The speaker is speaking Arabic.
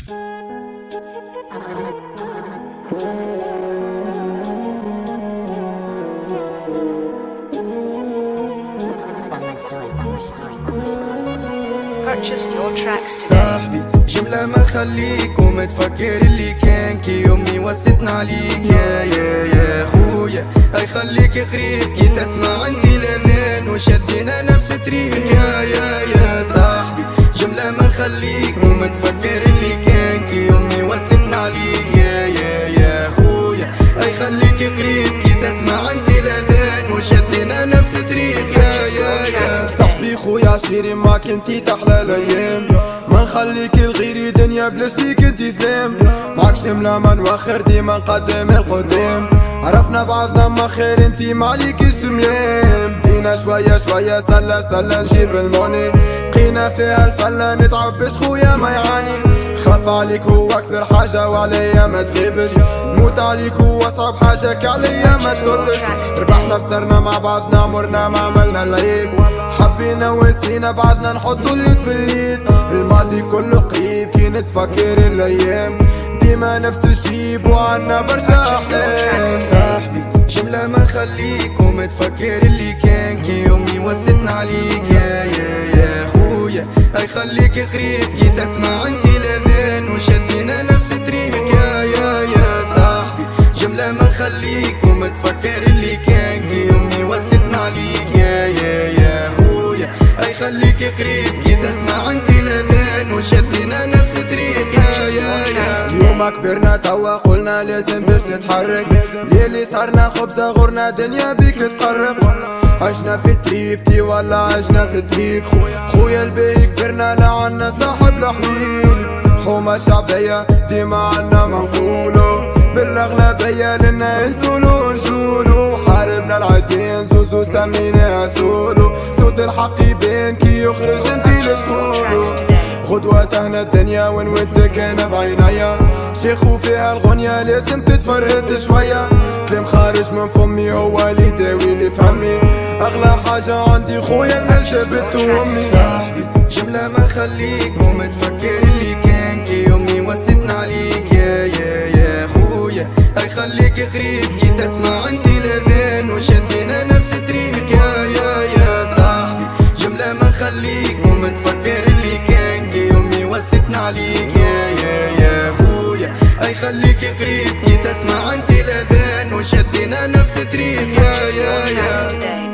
Purchase your tracks today. صاحبي جملة ما نخليك وما تفكر اللي كان كي يومي وستنا عليك يا خويا هاي خليك قريب كي تسمع انتي الاذان وشدينا نفس طريق يا صاحبي جملة ما نخليك وما تفكر اللي كان كي يومي وستنا عليك يا خويا هاي خليك قريب كي تسمع انتي الاذان وشدينا نفس طريق يا صاحبي خويا عشيري معاك انتي تحلى الايام ما نخليك الغيري دنيا بلاش فيك انتي ثلام معاك شملة ما نوخر ديما نقدم القدام عرفنا بعضنا ما خير انتي معليك السملام بدينا شوية شوية سلة نجيب الموني بقينا فيها الفلة نتعب باش خويا ما يعاني خاف عليك هو اكثر حاجة وعليا ما تغيبش نموت عليك هو اصعب حاجة كعليا ما تشرش ربحنا خسرنا مع بعضنا عمرنا ما عملنا العيب حبينا ونسينا بعضنا نحطو اليد في اليد الماضي كله قريب كي نتفكر الايام ديما نفس الشيب وعنا برشا احلام صاحبي جملة ما نخليك وما تفكر اللي كان كي يومي وستنا عليك يا خويا هاي خليك قريب كي تسمع انتي الاذان وشدينا نفس طريق يا صاحبي جملة ما نخليك وما تفكر اللي كان كي يومي وستنا عليك يا خويا هاي خليك قريب كي تسمع انتي الاذان وشدينا نفس طريق يا اليوم كبرنا توا قلنا لازم باش تتحرك ليلي صارنا خبزة غورنا دنيا بيك تقرب عشنا في تريبتي ولا عشنا في تريب خويا الباهي كبرنا لا عنا صاحب الحبيب حومة شعبية ديما عنا ما نقولو بالاغلبية لنا نسولو حاربنا العدين زوزو سميناها سولو صوت الحق يبان كي يخرج انتي للسولو غدوة تهنا الدنيا ونودك انا بعينيا شيخ وفيها الغنية لازم تتفرهد شوية كلام خارج من فمي هو اللي يداويني فهمي اغلى حاجة عندي خويا المجابت وامي صاحبي جملة ما نخليك وما تفكر اللي كان كي يومي وستنا عليك يا خويا هاي خليك قريب كي تسمع انتي الاذان وشدينا نفس طريق يا صاحبي جملة ما نخليك وما تفكر اللي كان كي يومي وستنا عليك يا خويا هاي خليك قريب كي تسمع انتي الاذان وشدينا نفس طريق يا